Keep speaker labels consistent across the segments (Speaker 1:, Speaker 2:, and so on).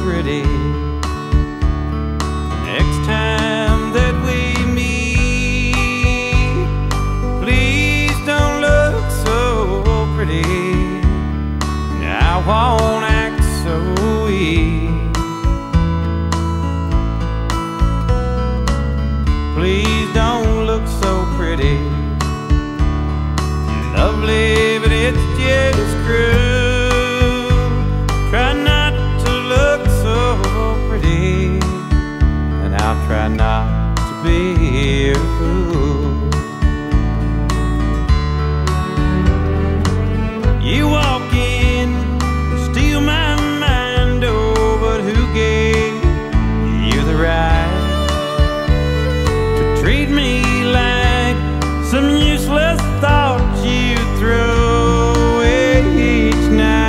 Speaker 1: pretty. Next time that we meet, please don't look so pretty. I won't act so weak. Please don't look so pretty. You're lovely, but it's just cruel. Try not to look so pretty, and I'll try not to be a fool. You walk in, steal my mind, oh, but who gave you the right to treat me like some useless thought you throw away each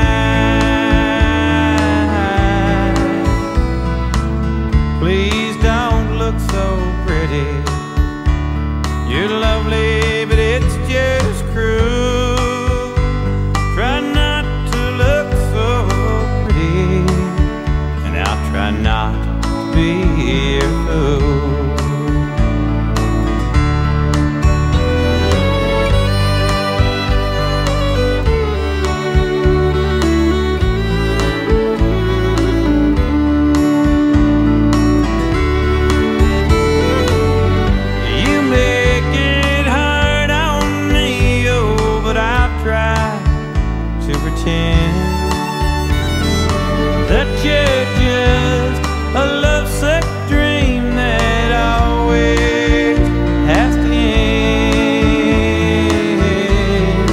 Speaker 1: night? Please don't look so pretty. You're lovely, but it's just cruel. Try not to look so pretty, and I'll try not to be a fool. That you're just a lovesick dream that always has to end.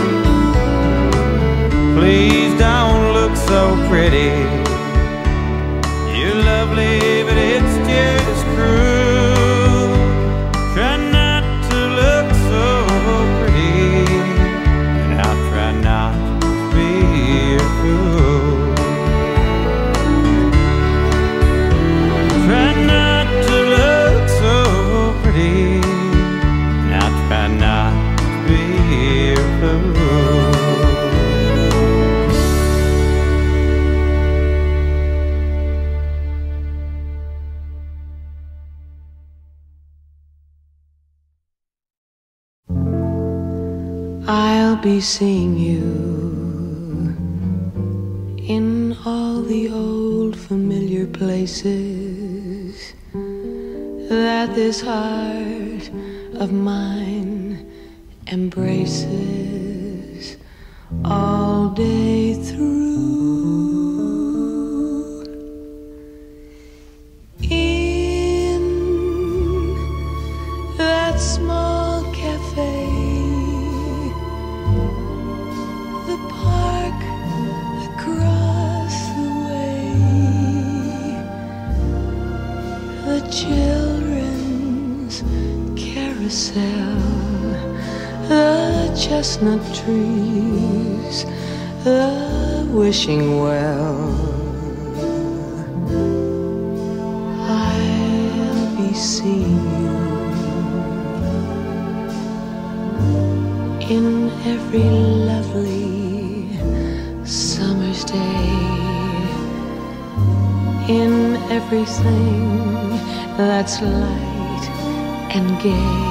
Speaker 1: Please don't look so pretty. You're lovely, but it's just cruel. Try not to look so pretty, and I'll try not to be a fool. Try not to look so pretty, and I'll try not to be a fool.
Speaker 2: I'll be seeing you in all the old familiar places that this heart of mine embraces all day through. In that small cafe, the park across the way, the children's carousel, the chestnut trees, the wishing well. I'll be seeing you in every lovely summer's day, in everything that's light and gay.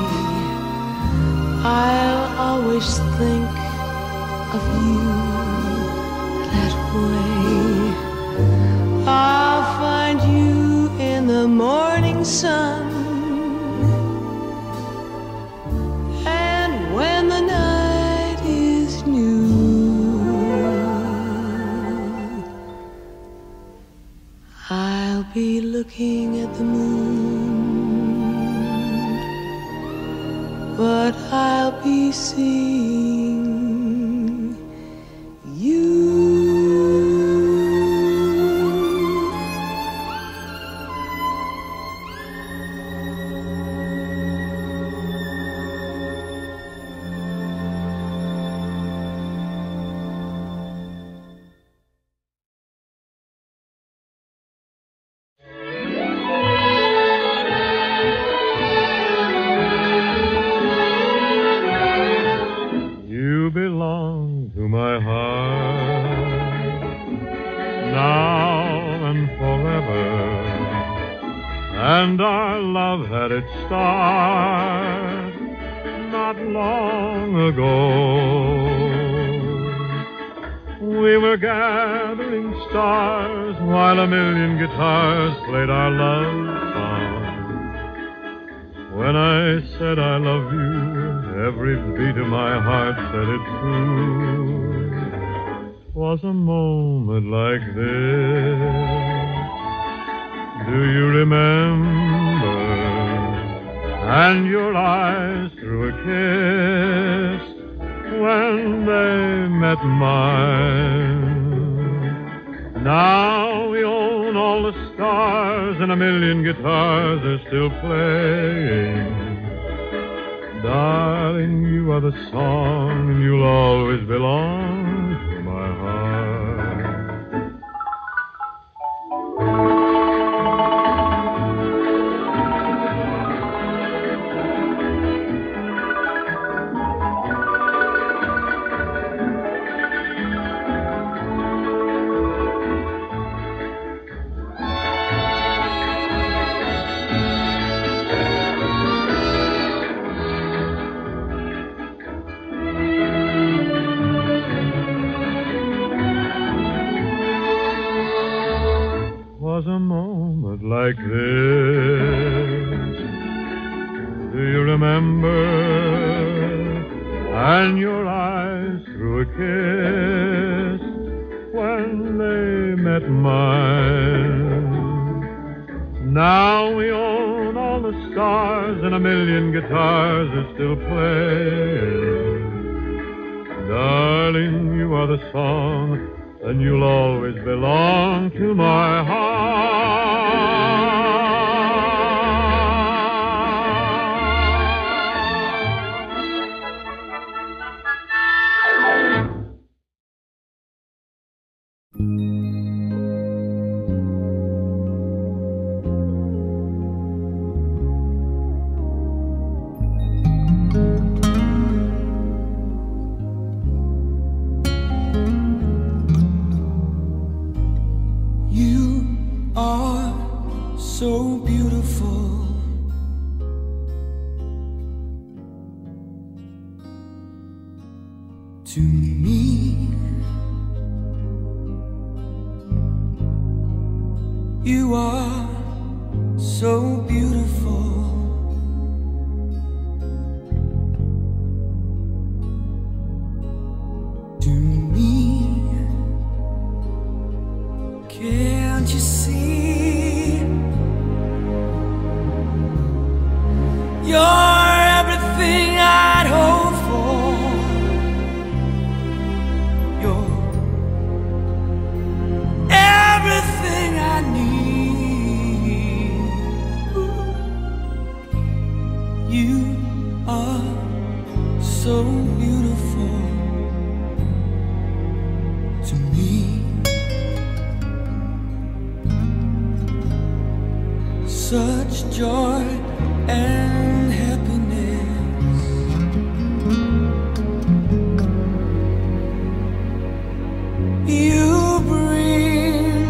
Speaker 2: I'll always think of you that way. I'll find you in the morning sun, and when the night is new, I'll be looking at the moon, but I'll be seeing you.
Speaker 3: belong to my heart now and forever. and our love had its start not long ago. We were gathering stars while a million guitars played our love song. When I said I love you, every beat of my heart said it too. 'Twas a moment like this. Do you remember? And your eyes threw a kiss when they met mine. Now we own all the stars and a million guitars are still playing. Darling, you are the song and you'll always belong to my heart. Was a moment like this. Do you remember? And your eyes threw a kiss when they met mine. Now we own all the stars and a million guitars are still playing. Darling, you are the song and you'll always belong to my heart.
Speaker 4: So beautiful, to me. You are so beautiful, to me. Can't you see? You're everything I'd hope for. You're everything I need. You are so beautiful to me. Such joy and happiness. You bring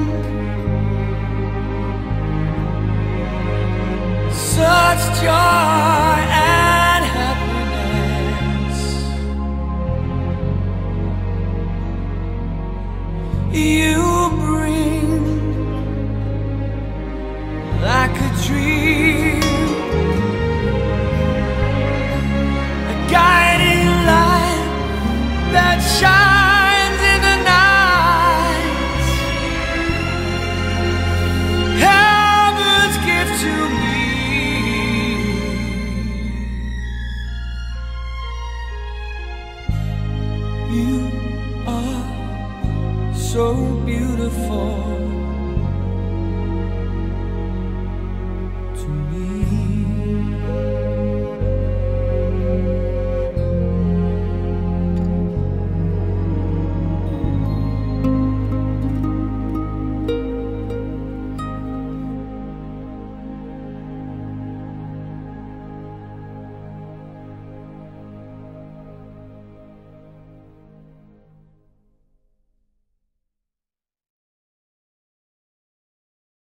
Speaker 4: such joy and happiness. You bring like a dream, guiding light that shines in the night. Heaven's gift to me. You are so beautiful.